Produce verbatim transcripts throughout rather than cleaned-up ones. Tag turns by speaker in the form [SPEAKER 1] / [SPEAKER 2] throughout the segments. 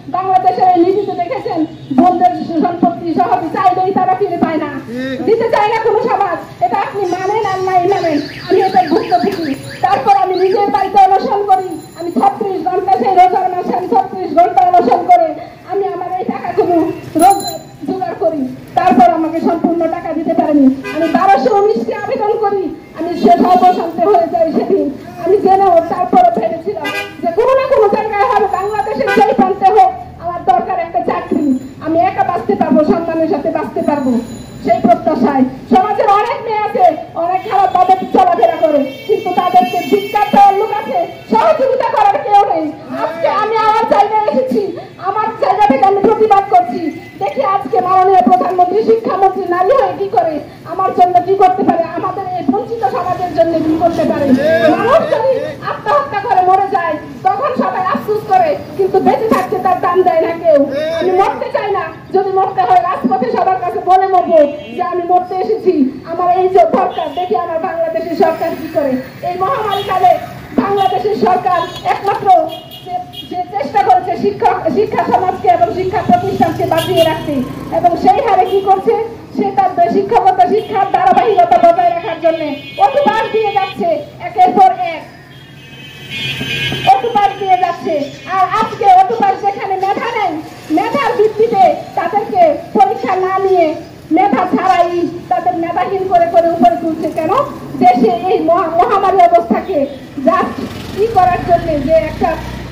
[SPEAKER 1] বাংলাদেশের এই লিপিতে দেখেছেন বোনদের সম্পত্তি সহজে চাইলেই তারা ফিরে পায় না, দিতে চায় না কোনো সমাজ। এটা আপনি মানেন আর নাই মানেন, আমি এটা ভুক্তভোগী। তারপর আমি নিজের বাড়িতে অনশন করি, আমি ছত্রিশ ঘন্টা সেই রোজার মাসে আমি ছত্রিশ ঘন্টা অনশন করে আমি আমার এই টাকাগুলো রোজ জোগাড় করি। তারপর আমাকে সম্পূর্ণ টাকা দিতে পারেনি। আমি বারোশো উনিশকে আবেদন করি, আমি সে সর্বশান্ত হয়ে যাই সেদিন। আমি জেনেও তারপরে ভেবেছিলাম যে কোনো না কোনো জায়গায় হবে, বাংলাদেশের যেই প্রান্তে হোক আমার দরকার একটা চাকরি, আমি একা বাঁচতে পারবো, সন্তানের সাথে বাঁচতে পারবো। সেই প্রত্যাশায় সমাজের অনেক মেয়ে আছে, অনেক খারাপ ভাবে চলাফেরা করে, কিন্তু তাদেরকে ধিক্কার দেওয়ার লোক আছে, সহযোগিতা করার কেউ নেই। আজকে আমি আমার জায়গায় এসেছি, আমার জায়গা থেকে আমি প্রতিবাদ করছি। দেখি আজকে মাননীয় প্রধানমন্ত্রী, শিক্ষামন্ত্রী নারী হয়ে কি করে, আমার জন্য কি করতে পারে, আমাদের এই বঞ্চিত সমাজের জন্য কি করতে পারে। মানুষ যদি আত্মহত্যা করে মরে যায় তখন সবাই আফসোস করে, কিন্তু বেঁচে থাকতে তার দাম দেয় না কেউ। আমি মরতে চাই না, যদি মরতে হয় রাজপথে সবার কাছে বলে মরবো যে আমি মরতে এসেছি, আমার এই যে দরকার। দেখি আমার বাংলাদেশের সরকার কি করে। এই মহামারী কালে বাংলাদেশের সরকার একমাত্র যে চেষ্টা করেছে শিক্ষা শিক্ষা সমাজকে এবং শিক্ষা প্রতিষ্ঠানকে বাঁচিয়ে রাখতে, এবং সেই হারে কি করছে, সে তার শিক্ষকতা শিক্ষার ধারাবাহিকতা বজায় রাখার জন্য অটোপাস দিয়ে যাচ্ছে, একের পর এক অটোপাস দিয়ে যাচ্ছে। আর আজকে অটোপাস যেখানে মেধা নেই, মেধার ভিত্তিতে তাদেরকে পরীক্ষা না নিয়ে মেধা ছাড়াই তাদের মেধাহীন করে করে উপরে তুলছে। কেন? দেশে এই মহামারী অবস্থাকে জাস্ট কি করার জন্য, যে একটা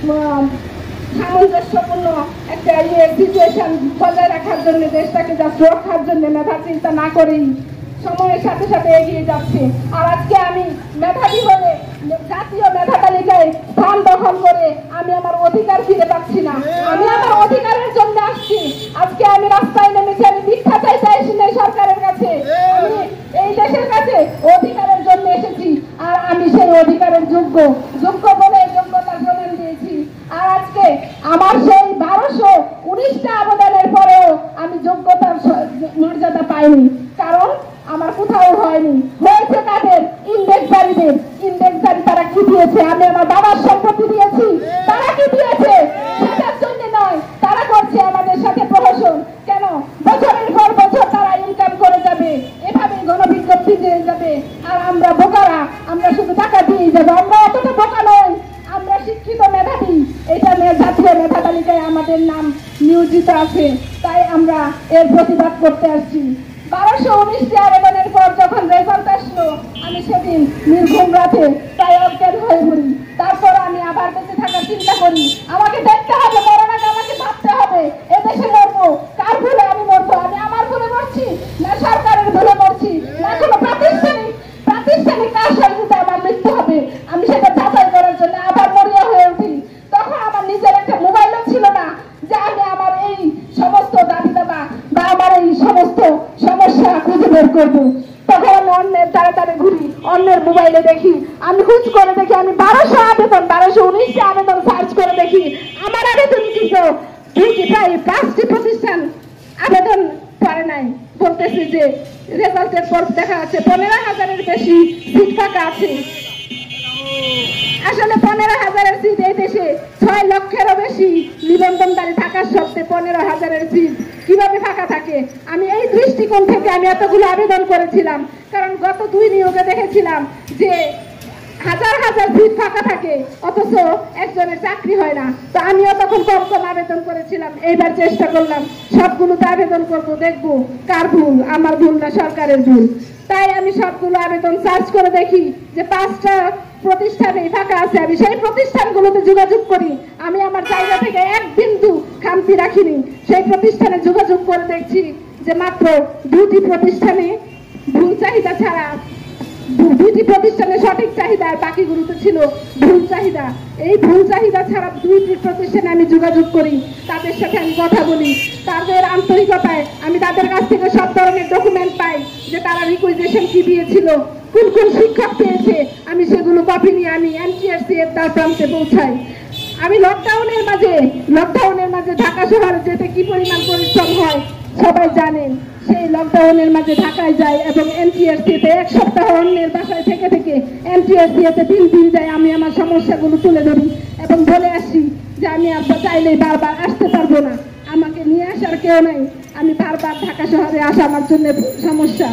[SPEAKER 1] সামঞ্জস্যপূর্ণ একটা ইয়ে সিচুয়েশন বজায় রাখার জন্য, দেশটাকে জাস্ট রক্ষার জন্য মেধা চিন্তা না করেই সময়ের সাথে সাথে এগিয়ে যাচ্ছে। আর আজকে আমি মেধাবী হয়ে জাতীয় মেধা তালিকায় স্থান দখল করে আমি আমার অধিকার ফিরে পাচ্ছি না। আমি আমার অধিকারের জন্য আসছি। আজকে আমি রাস্তায় নেমেছি, আমি ভিক্ষা চাইতে আসি নাই সরকারের কাছে, আমি এই দেশের কাছে অধিকারের জন্য এসেছি। আর আমি সেই অধিকারের যোগ্য যোগ্য বলে যোগ্যতার প্রমাণ দিয়েছি। আর আজকে আমার সেই বারোশো উনিশটা আবেদনের পরেও আমি যোগ্যতার মর্যাদা পাইনি, কারণ আমার কোথাও হয়নি। হয়েছে তাদের ইন্ডেক্সধারীদের। ইন্ডেক্সধারী তারা কি দিয়েছে? আমি আমার বাবার সম্পত্তি দিয়েছি, তারা কি দিয়েছে? সেটার জন্য নয়, তারা করছে আমাদের সাথে প্রহসন। কেন? বছরের পর বছর তারা ইনকাম করে যাবে, এভাবে গণবিজ্ঞপ্তি দিয়ে যাবে, আর আমরা বোকারা, আমরা শুধু টাকা দিয়ে যাবো। আমরা অতটা বোকা নয়, আমরা শিক্ষিত মেধাবী। এটা জাতীয় মেধা তালিকায় আমাদের নাম নিয়োজিত আছে, তাই আমরা এর প্রতিবাদ করতে আসছি। বারোশো উনিশটি আবেদনের পর যখন রেজাল্ট আসলো, আমি সেদিন নির্ঘুম রাতে প্রায় অজ্ঞান হয়ে পড়ি। তারপর আমি আবার বেঁচে থাকার চিন্তা করি, আমাকে দেখতে হবে, মরার আগে আমাকে ভাবতে হবে এদেশে মরবো, কার ভুলে আমি মরবো? আমি আমার ভুলে মরছি, না সরকারের ভুলে মরছি, না কোনো প্রাতিষ্ঠানিক প্রাতিষ্ঠানিক কাজ সহযোগিতা আমার মৃত্যু হবে। আমি সেটা যাচাই করার জন্য আবার মরিয়া হয়ে উঠি। তখন আমার নিজের একটা মোবাইলও ছিল না যে আমি আমার এই সমস্ত দাবি দাবা বা আমার এই সমস্ত সমস্যা খুঁজে বের করবো। তখন আমি অন্যের তাড়া তাড়ে ঘুরি, অন্যের মোবাইলে দেখি, আমি খুঁজ করে দেখি, আমি বারোশো আবেদন বারোশো উনিশটা আবেদন সার্চ করে দেখি, আমার আবেদন কিন্তু দুইটি প্রায় পাঁচটি প্রতিষ্ঠান আবেদন করে নাই। বলতেছে যে রেজাল্টের পর দেখা যাচ্ছে পনেরো হাজারের বেশি সিট ফাঁকা আছে। আসলে পনেরো হাজারের সিট এই দেশে ছয় লক্ষেরও বেশি নিবন্ধনকারী থাকার সত্ত্বে পনেরো হাজারের সিট কিভাবে ফাঁকা থাকে? আমি এই দৃষ্টিকোণ থেকে আমি এতগুলো আবেদন করেছিলাম, কারণ গত দুই নিয়োগে দেখেছিলাম যে হাজার হাজার সিট ফাঁকা থাকে, অথচ একজনের চাকরি হয় না। তো আমিও তখন কম কম আবেদন করেছিলাম। এইবার চেষ্টা করলাম সবগুলোতে আবেদন করব, দেখবো কার ভুল, আমার ভুল না সরকারের ভুল। তাই আমি সবগুলো আবেদন সার্চ করে দেখি যে পাঁচটা প্রতিষ্ঠানে ফাঁকা আছে। আমি সেই প্রতিষ্ঠানগুলোতে যোগাযোগ করি, আমি আমার জায়গা থেকে এক বিন্দু খামতি রাখিনি। সেই প্রতিষ্ঠানে যোগাযোগ করে দেখছি যে মাত্র দুটি প্রতিষ্ঠানে ভুল চাহিদা ছাড়া, দুটি প্রতিষ্ঠানে সঠিক চাহিদা, আর বাকিগুলোতে ছিল ভুল চাহিদা। এই ভুল চাহিদা ছাড়া দুইটি প্রতিষ্ঠানে আমি যোগাযোগ করি, তাদের সাথে আমি কথা বলি, তাদের আন্তরিকতায় আমি তাদের কাছ থেকে সব ধরনের ডকুমেন্ট পাই যে তারা রিকুইজিশন কি দিয়েছিল, কোন কোন শিক্ষক পেয়েছে। আমি সেগুলো কপি নিয়ে আমি এনটিআরসি এর তার প্রান্তে পৌঁছাই। আমি লকডাউনের মাঝে লকডাউনের মাঝে ঢাকা শহরে যেতে কি পরিমাণ পরিশ্রম হয় সবাই জানেন। সেই লকডাউনের মাঝে ঢাকায় যায় এবং এনটিআরসিতে এক সপ্তাহ অন্যের বাসায় থেকে থেকে এনটিআরসিতে তিন দিন যায়। আমি আমার সমস্যাগুলো তুলে ধরি এবং বলে আসি যে আমি আপনার চাইলেই বারবার আসতে পারবো পারবো না, আমাকে নিয়ে আসার কেউ নাই, আমি বারবার ঢাকা শহরে আসা আমার জন্য সমস্যা।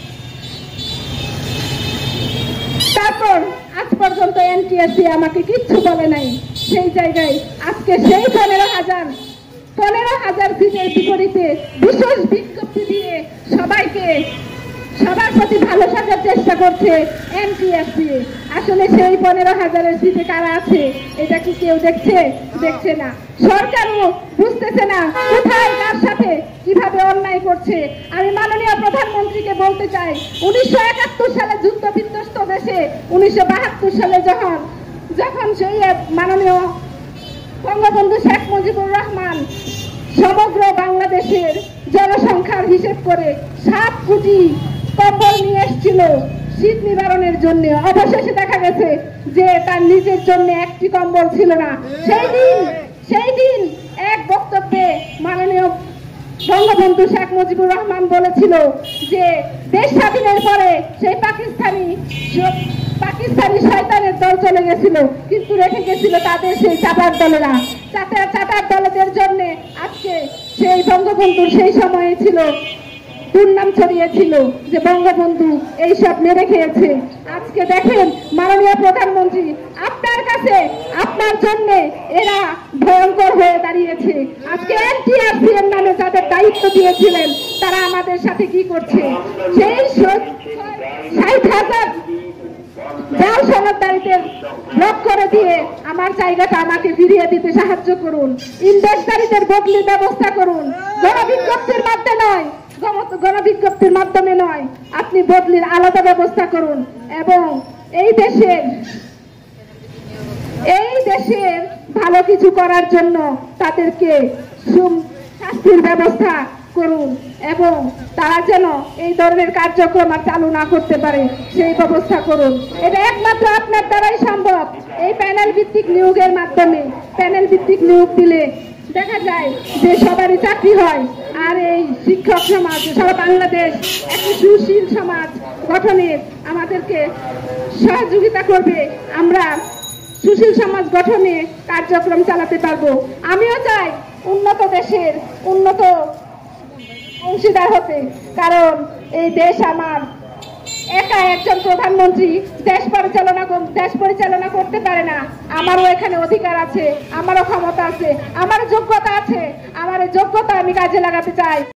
[SPEAKER 1] তারপর আজ পর্যন্ত এনটিএসসি আমাকে কিচ্ছু বলে নাই। সেই জায়গায় আজকে সেই পনেরো হাজার পনেরো হাজার সিটের বিপরীতে বিশেষ বিজ্ঞপ্তি দিয়ে সবাইকে সবার প্রতি ভালো থাকার চেষ্টা করছে এনটিএসসি। আসলে সেই পনেরো হাজারের সিটে কারা আছে এটা কি কেউ দেখছে? দেখছে না। সরকারও বুঝতেছে না কোথায় কার সাথে কিভাবে অন্যায় করছে। আমি মাননীয় প্রধানমন্ত্রীকে বলতে চাই, উনিশশো একাত্তর সালে যুদ্ধ বিধ্বস্ত দেশে উনিশশো বাহাত্তর সালে যখন যখন সেই মাননীয় বঙ্গবন্ধু শেখ মুজিবুর রহমান সমগ্র বাংলাদেশের জনসংখ্যার হিসেব করে সাত কোটি কম্বল নিয়ে এসেছিল শীত নিবারণের জন্য, অবশেষে দেখা গেছে যে তার নিজের জন্য একটি কম্বল ছিল না। সেই দিন সেই দিন এক বক্তব্যে মাননীয় বঙ্গবন্ধু শেখ মুজিবুর রহমান বলেছিল যে দেশ স্বাধীনের পরে সেই পাকিস্তানি পাকিস্তানি শয়তানের দল চলে গেছিল, কিন্তু রেখে গেছিল তাদের সেই চাটার দলেরা। চাটার চাটার দলেদের জন্য আজকে সেই বঙ্গবন্ধুর সেই সময়ে ছিল দুর্নাম ছড়িয়েছিল যে বঙ্গবন্ধু এইসব মেরে খেয়েছে। আজকে দেখেন মাননীয় প্রধানমন্ত্রী, আপনার কাছে আপনার জন্য এরা ভয়ঙ্কর হয়ে দাঁড়িয়েছে। আজকে এনটিআরসি এর নামে যাদের দায়িত্ব দিয়েছিলেন তারা আমাদের সাথে কি করছে? সেই ষাট হাজার জাল সনদদারিতে ব্লক করে দিয়ে আমার জায়গাটা আমাকে ফিরিয়ে দিতে সাহায্য করুন। ইনভেস্টরদের বদলির ব্যবস্থা করুন, গণবিজ্ঞপ্তির মাধ্যমে নয় গণবিজ্ঞপ্তির মাধ্যমে নয় আপনি বদলির আলাদা ব্যবস্থা করুন এবং এই দেশের এই দেশের ভালো কিছু করার জন্য তাদেরকে শাস্তির ব্যবস্থা করুন এবং তারা যেন এই ধরনের কার্যক্রম আর চালু না করতে পারে সেই ব্যবস্থা করুন। এটা একমাত্র আপনার দ্বারাই সম্ভব, এই প্যানেল ভিত্তিক নিয়োগের মাধ্যমে। প্যানেল ভিত্তিক নিয়োগ দিলে দেখা যায় যে সবারই চাকরি হয়, আর এই শিক্ষক সমাজ সারা বাংলাদেশ একটি সুশীল সমাজ গঠনে আমাদেরকে সহযোগিতা করবে। আমরা সুশীল সমাজ গঠনে কার্যক্রম চালাতে পারবো। আমিও চাই উন্নত দেশের উন্নত অংশীদার হতে, কারণ এই দেশ আমার একা একজন প্রধানমন্ত্রী দেশ পরিচালনা দেশ পরিচালনা করতে পারে না। আমারও এখানে অধিকার আছে, আমারও ক্ষমতা আছে, আমার যোগ্যতা আছে। আমার যোগ্যতা আমি কাজে লাগাতে চাই।